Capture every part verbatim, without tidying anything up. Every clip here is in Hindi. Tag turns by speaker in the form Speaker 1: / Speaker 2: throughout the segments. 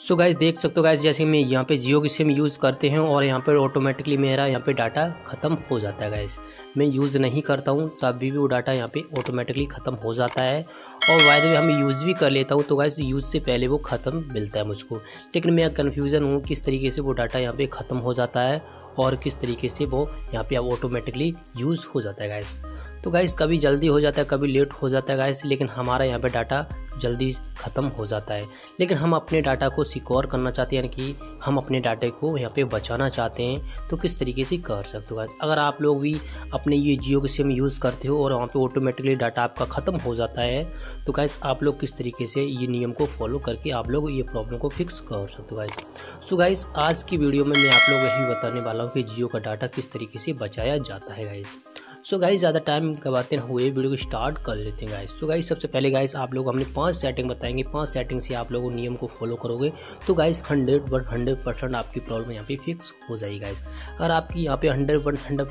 Speaker 1: सो गाइस देख सकते हो गाइस, जैसे मैं यहाँ पे जियो की सिम यूज़ करते हैं और यहाँ पर ऑटोमेटिकली मेरा यहाँ पे डाटा ख़त्म हो जाता है गाइस। मैं यूज़ नहीं करता हूँ तभी भी वो डाटा यहाँ पे ऑटोमेटिकली ख़त्म हो जाता है, और वायदे में हम यूज़ भी कर लेता हूँ तो गाइस यूज़ से पहले वो ख़त्म मिलता है मुझको। लेकिन मैं कन्फ्यूज़न हूँ किस तरीके से वो डाटा यहाँ पे ख़त्म हो जाता है और किस तरीके से वो यहाँ पे ऑटोमेटिकली यूज़ हो जाता है गाइस। तो गाइस कभी जल्दी हो जाता है, कभी लेट हो जाता है गाइस, लेकिन हमारा यहाँ पे डाटा जल्दी ख़त्म हो जाता है। लेकिन हम अपने डाटा को सिक्योर करना चाहते हैं, यानी कि हम अपने डाटे को यहाँ पे बचाना चाहते हैं, तो किस तरीके से कर सकते हो गाइस। अगर आप लोग भी अपने ये जियो की सिम यूज़ करते हो और वहाँ पे ऑटोमेटिकली डाटा आपका ख़त्म हो जाता है, तो गाइस आप लोग किस तरीके से ये नियम को फॉलो करके आप लोग ये प्रॉब्लम को फिक्स कर सकते हो गाइस। सो गाइस आज की वीडियो में मैं आप लोग यही बताने वाला हूँ कि जियो का डाटा किस तरीके से बचाया जाता है गाइस। सो गाइस ज़्यादा टाइम गवाते हुए वीडियो को स्टार्ट कर लेते हैं गाइस। सो गाइस सबसे पहले गाइस आप लोग हमने पांच सेटिंग बताएंगे, पांच सेटिंग से आप लोगों नियम को फॉलो करोगे तो guys hundred one hundred percent आपकी प्रॉब्लम यहाँ पे फिक्स हो जाएगी गाइस। अगर आपकी यहाँ पे हंड्रेड वन हंड्रेड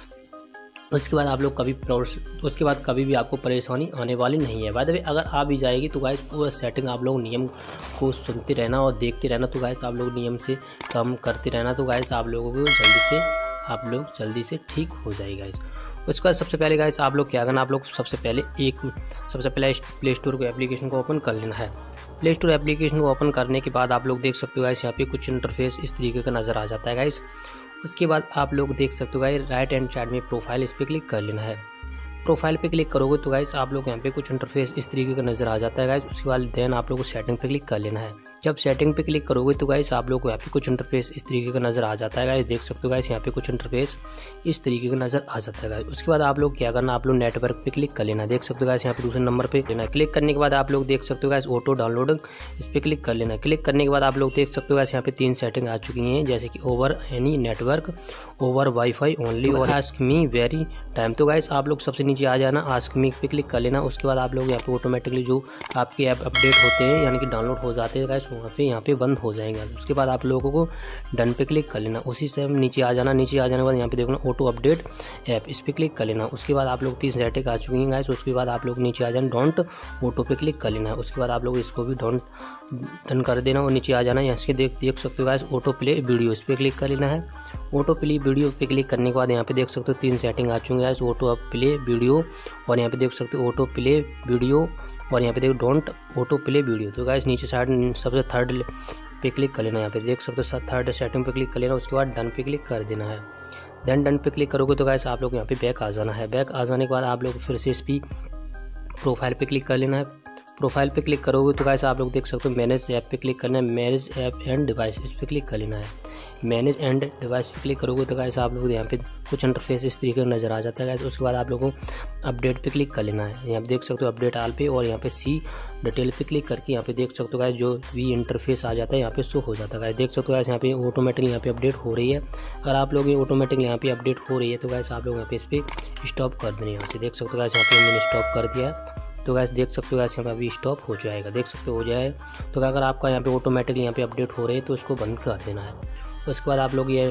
Speaker 1: परसेंट उसके बाद आप लोग कभी उसके बाद कभी भी आपको परेशानी आने वाली नहीं है। बाय द वे अगर आ भी जाएगी तो गाइस वो सेटिंग आप लोग नियम को सुनते रहना और देखते रहना, तो गाइस आप लोग नियम से कम करते रहना, तो गाइस आप लोगों को जल्दी से आप लोग जल्दी से ठीक हो जाएगी गाइस। उसके बाद सबसे पहले गाइस आप लोग क्या करना, आप लोग सबसे पहले एक सबसे पहले प्ले स्टोर को एप्लीकेशन को ओपन कर लेना है। प्ले स्टोर एप्लीकेशन को ओपन करने के बाद आप लोग देख सकते हो गाइस यहाँ पे कुछ इंटरफेस इस तरीके का नज़र आ जाता है गाइस। उसके बाद आप लोग देख सकते हो गाइस राइट हैंड साइड में प्रोफाइल, इस पर क्लिक कर लेना है। प्रोफाइल पे क्लिक करोगे तो गाइस आप लोग यहाँ पे कुछ इंटरफेस इस तरीके का नज़र आ जाता है गाइस। उसके बाद देन आप लोग को सेटिंग पे क्लिक कर लेना है। जब सेटिंग पे क्लिक करोगे तो गाइस आप लोग को यहाँ पे कुछ इंटरफेस इस तरीके का नज़र आ जाता है गाइस। देख सकते हो गाइस यहाँ पे कुछ इंटरफेस इस तरीके का नज़र आ जाता है गाइस। उसके बाद आप लोग क्या करना, आप लोग नेटवर्क पे क्लिक कर लेना। देख सकते हो गाइस यहाँ पे दूसरे नंबर पे लेना। क्लिक करने के बाद आप लोग देख सकते हो गाइस ऑटो डाउनलोडिंग, इस पर क्लिक कर लेना। क्लिक करने के बाद आप लोग देख सकते हो गाइस यहाँ पे तीन सेटिंग आ चुकी हैं, जैसे कि over any network, over wifi only और आस्क मी वेरी टाइम। तो गाइस आप लोग सबसे नीचे आ जाना, आस्क मी पे क्लिक कर लेना। उसके बाद आप लोग यहाँ पे ऑटोमेटिकली जो आपके ऐप अपडेट होते हैं यानी कि डाउनलोड हो जाते हैं गाइस, वहाँ पे यहाँ पे बंद हो जाएंगे। उसके बाद आप लोगों को डन पे क्लिक कर लेना। उसी से हम नीचे आ जाना। नीचे आ जाने के बाद यहाँ पे देखना ऑटो अपडेट ऐप, इस पर क्लिक कर लेना। उसके बाद आप लोग तीन सेटिंग आ चुकी हैं गाइस। उसके बाद आप लोग नीचे आ जाना, डोंट ऑटो पे क्लिक कर लेना है। उसके बाद आप लोग इसको भी डोंट डन कर देना और नीचे आ जाना। यहाँ से देख देख सकते हो गाइस ऑटो प्ले वीडियो, इस पर क्लिक कर लेना है। ऑटो प्ले वीडियो पे क्लिक करने के बाद यहाँ पे देख सकते हो तीन सेटिंग आ चुकी है, ऑटो प्ले वीडियो और यहाँ पे देख सकते हो ऑटो प्ले वीडियो और यहाँ पे देखो डोंट ऑटो प्ले वीडियो। तो गाइस नीचे साइड सबसे थर्ड पे क्लिक कर लेना। यहाँ पे देख सकते हो थर्ड सेटिंग पे क्लिक कर लेना। उसके बाद डन पे क्लिक कर देना है। देन डन पे क्लिक करोगे तो गाइस आप लोग यहाँ पे बैक आ जाना है। बैक आ जाने के बाद आप लोग फिर से इस पर प्रोफाइल पे क्लिक कर लेना है। प्रोफाइल पे क्लिक करोगे तो गाइस आप लोग देख सकते हो मैनेज ऐप पे क्लिक करना है। मैनेज ऐप एंड डिवाइस, इस पर क्लिक कर लेना है। मैनेज एंड डिवाइस पे क्लिक करोगे तो गाइस आप लोग यहाँ पे कुछ इंटरफेस इस तरीके का नज़र आ जाता है गाइस। उसके बाद आप लोगों को अपडेट पे क्लिक कर लेना है। यहाँ पे देख सकते हो अपडेट आल पे और यहाँ पे सी डिटेल पे क्लिक करके यहाँ पे देख सकते हो गाइस जो भी इंटरफेस आ जाता है यहाँ पे शो हो जाता है गाइस। देख सकते हो गाइस यहाँ पे ऑटोमेटिकली यहाँ पे अपडेट हो रही है। अगर आप लोग ये ऑटोमेटिकली यहाँ पे अपडेट हो रही है तो गाइस आप लोग यहाँ पे इस पर स्टॉप कर देना। यहाँ से देख सकते हो गाइस यहाँ पे मैंने स्टॉप कर दिया है। तो गाइस देख सकते हो गाइस यहाँ पे अभी स्टॉप हो जाएगा, देख सकते हो जाए। तो अगर आपका यहाँ पे ऑटोमेटिकली यहाँ पे अपडेट हो रही है तो उसको बंद कर देना है। उसके बाद आप लोग ये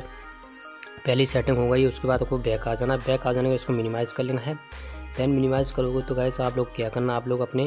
Speaker 1: पहली सेटिंग हो गई, उसके बाद आपको बैक आ जाना। बैक आ जाने के इसको मिनिमाइज़ कर लेना है। दैन मिनिमाइज़ करोगे तो गाइस आप लोग क्या करना, आप लोग अपने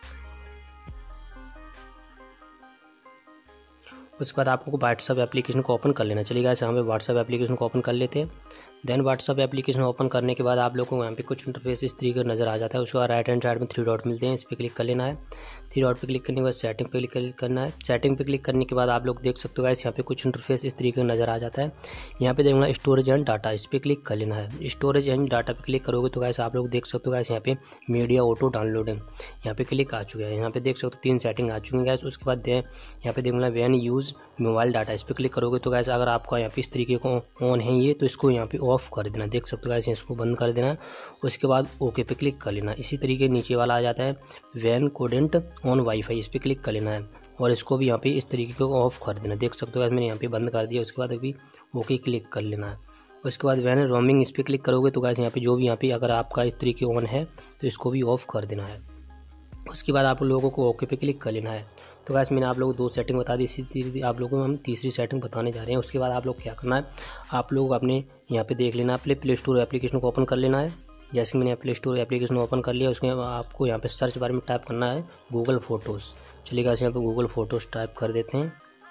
Speaker 1: उसके बाद आपको व्हाट्सअप एप्लीकेशन को ओपन कर लेना। चलिए गाइस यहाँ पे व्हाट्सअप एप्लीकेशन को ओपन कर लेते हैं। देन व्हाट्सअप एप्लीकेशन ओपन करने के बाद आप लोगों को यहाँ पे कुछ इंटरफेस इस तरीके का नज़र आ जाता है। उसके बाद राइट हैंड साइड में थ्री डॉट मिलते हैं, इस पर क्लिक कर लेना है। थ्री डॉट पे क्लिक करने के बाद सेटिंग पे क्लिक करना है। सेटिंग पे क्लिक करने के बाद आप लोग देख सकते हो गाइस यहाँ पे कुछ इंटरफेस इस तरीके का नज़र आ जाता है। यहाँ पे देखना स्टोरेज एंड डाटा, इस पर क्लिक कर लेना है। स्टोरेज एंड डाटा पे क्लिक करोगे तो गाइस आप लोग देख सकते हो गाइस यहाँ पे मीडिया ऑटो डाउनलोडिंग यहाँ पे क्लिक आ चुका है। यहाँ पे देख सकते हो तीन सेटिंग आ चुकी है गाइस। उसके बाद यहाँ पे देखना वैन यूज़ मोबाइल डाटा, इस पर क्लिक करोगे तो गाइस अगर आपका यहाँ पे इस तरीके को ऑन है ये तो इसको यहाँ पे ऑफ कर देना। देख सकते हो गाइस इसको बंद कर देना। उसके बाद ओके पे क्लिक कर लेना। इसी तरीके नीचे वाला आ जाता है वैन कोडेंट ऑन वाईफाई, इस पर क्लिक कर लेना है और इसको भी यहाँ पे इस तरीके को ऑफ कर देना। देख सकते हो गाइस मैंने यहाँ पे बंद कर दिया। उसके बाद अभी ओके क्लिक कर लेना है। उसके बाद वैन रोमिंग, इस पर क्लिक करोगे तो गाइस यहाँ पे जो भी यहाँ पे अगर आपका इस तरीके ऑन है तो इसको भी ऑफ कर देना है। उसके बाद आप लोगों को ओके पे क्लिक कर लेना है। तो गाइस मैंने आप लोगों को दो सेटिंग बता दी, इसी आप लोगों को हम तीसरी सेटिंग बताने जा रहे हैं। उसके बाद आप लोग क्या करना है, आप लोग अपने यहाँ पे देख लेना, अपने प्ले स्टोर एप्लीकेशन को ओपन कर लेना है। जैसे मैंने प्ले स्टोर एप्लीकेशन ओपन कर लिया, उसमें आपको यहाँ पे सर्च बार में टाइप करना है गूगल फ़ोटोज़। चलिए गाइस यहाँ पे गूगल फ़ोटोज़ टाइप कर देते हैं।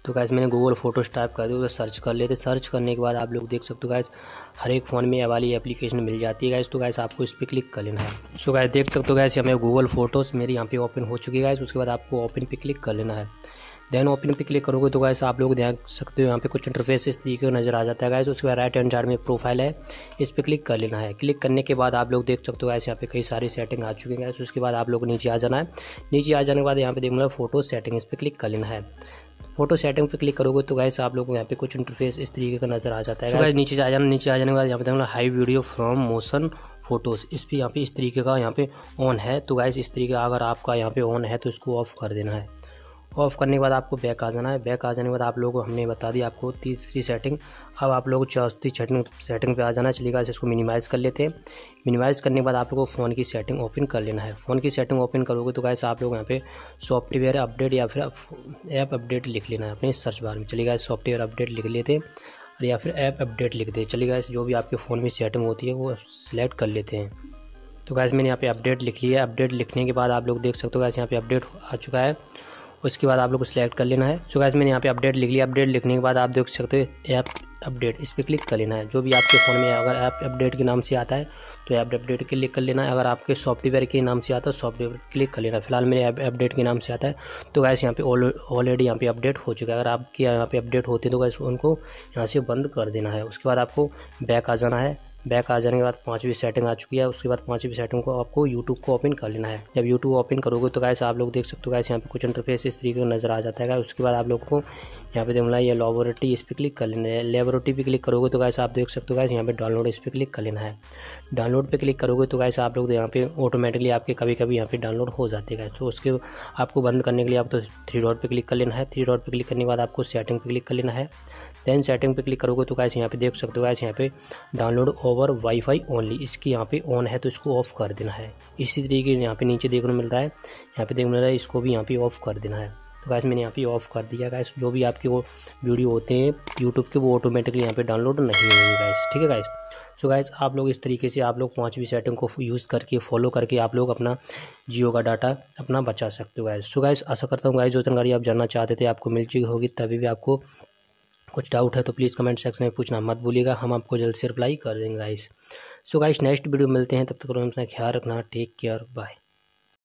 Speaker 1: तो गाइस मैंने गूगल फोटोज टाइप कर दिया, उसे सर्च कर लेते। सर्च करने के बाद आप लोग देख सकते हो गाइस हर एक फ़ोन में ये वाली एप्लीकेशन मिल जाती है गाइस। तो गाइस आपको इस पर क्लिक कर लेना है। सो गाइस देख सकते हो गाइस हमें गूगल फोटोज़ मेरी यहाँ पे ओपन हो चुकी है गाइस। उसके बाद आपको ओपन पे क्लिक कर लेना है। देन ओपन पे क्लिक करोगे तो गाइस आप लोग देख सकते हो यहाँ पे कुछ इंटरफेस इस तरीके का नज़र आ जाता है गाइस। उसके बाद राइट हैंड साइड में प्रोफाइल है, इस पर क्लिक कर लेना है। क्लिक करने के बाद आप लोग देख सकते हो गाइस यहाँ पे कई सारी सेटिंग आ चुकी है गाइस। उसके बाद आप लोग नीचे आ जाना है। नीचे आ जाने के बाद यहाँ पे देखना फोटो सेटिंग, इस पर क्लिक कर लेना है। फोटो सेटिंग पे क्लिक करोगे तो गाइस आप लोगों को यहाँ पे कुछ इंटरफेस इस तरीके का नज़र आ जाता है। गाइस नीचे आ जाना, नीचे आ जाने के बाद यहाँ पे देखना hide video from motion photos, इस पर यहाँ पे इस तरीके का यहाँ पे ऑन है। तो गाइस इस तरीके का अगर आपका यहाँ पे ऑन है तो इसको ऑफ कर देना है। ऑफ करने के बाद आपको बैक आ जाना है। बैक आ जाने के बाद आप लोगों को हमने बता दी आपको तीसरी सेटिंग। अब आप लोग चौथी सेटिंग सेटिंग पे आ जाना। चलिए गाइस इसको मिनिमाइज़ कर लेते हैं। मिनिमाइज़ करने के बाद आप लोगों को फ़ोन की सेटिंग ओपन कर लेना है। फ़ोन की सेटिंग ओपन करोगे तो गाइस आप लोग यहाँ पे सॉफ्टवेयर अपडेट या फिर ऐप अपडेट लिख लेना है अपने सर्च बार में। चलिए गाइस सॉफ्टवेयर अपडेट लिख लेते हैं और या फिर ऐप अपडेट लिख दें। चलिए गाइस जो भी आपके फ़ोन में सेटिंग होती है वो सिलेक्ट कर लेते हैं। तो गाइस मैंने यहाँ पे अपडेट लिख लिया है। अपडेट लिखने के बाद आप लोग देख सकते हो गाइस यहाँ पे अपडेट आ चुका है। उसके बाद आप लोग को सिलेक्ट कर लेना है। सो गाइस मैंने यहाँ पे अपडेट लिख लिया। अपडेट लिखने के बाद आप देख सकते हो ऐप अपडेट, इस पर क्लिक कर लेना है। जो भी आपके फ़ोन में अगर ऐप अपडेट के नाम से आता है तो ऐप अपडेट क्लिक कर लेना है। अगर आपके सॉफ्टवेयर के नाम से आता है सॉफ्टवेयर क्लिक कर लेना है। फिलहाल मेरे ऐप अपडेट के नाम से आता है। तो गाइस यहाँ पे ऑलरेडी यहाँ पे अपडेट हो चुका है। अगर आपके यहाँ पे अपडेट होते तो गाइस उनको यहाँ से बंद कर देना है। उसके बाद आपको बैक आ जाना है। बैक आ जाने के बाद पांचवी सेटिंग आ चुकी है। उसके बाद पांचवी सेटिंग को आपको यूट्यूब को ओपन कर लेना है। जब यूट्यूब ओपन करोगे तो गाइस आप लोग देख सकते हो गाइस यहाँ पे कुछ इंटरफेस इस तरीके का नज़र आ जाता है। उसके बाद आप लोग को यहाँ पे देखना है ये लैबोरेटरी, इस पर क्लिक कर लेना है। लैबोरेटरी पे क्लिक करोगे तो गाइस आप देख सकते हो गाइस यहाँ पे डाउनलोड, इस पर क्लिक कर लेना है। डाउनलोड पे क्लिक करोगे तो गाइस आप लोग यहाँ पे ऑटोमेटिकली आपके कभी कभी यहाँ पे डाउनलोड हो जाते हैं। तो उसके आपको बंद करने के लिए आपको थ्री डॉट पे क्लिक कर लेना है। थ्री डॉट पे क्लिक करने के बाद आपको सेटिंग पे क्लिक कर लेना है। देन सेटिंग पे क्लिक करोगे तो गाइस यहाँ पे देख सकते हो गाइस यहाँ पे डाउनलोड ओवर वाईफाई ओनली, इसकी यहाँ पे ऑन है तो इसको ऑफ कर देना है। इसी तरीके यहाँ पे नीचे देखने मिल रहा है, यहाँ पे देखने मिल रहा है, इसको भी यहाँ पे ऑफ कर देना है। तो गाइस मैंने यहाँ पे ऑफ कर दिया। गाइस जो भी आपके वो वीडियो होते हैं यूट्यूब के वो ऑटोमेटिकली यहाँ पे डाउनलोड नहीं होंगे गाइस, ठीक है गाइस। सो गाइस आप लोग इस तरीके से आप लोग पाँचवीं सेटिंग को यूज़ करके फॉलो करके आप लोग अपना जियो का डाटा अपना बचा सकते हो गाइस। सो गाइस आशा करता हूँ गाइस जो जानकारी आप जानना चाहते थे आपको मिल चुकी होगी। तभी भी आपको कुछ डाउट है तो प्लीज़ कमेंट सेक्शन में पूछना मत भूलिएगा, हम आपको जल्द से रिप्लाई कर देंगे guys. So guys next video मिलते हैं, तब तक अपना ख्याल रखना। Take care, bye.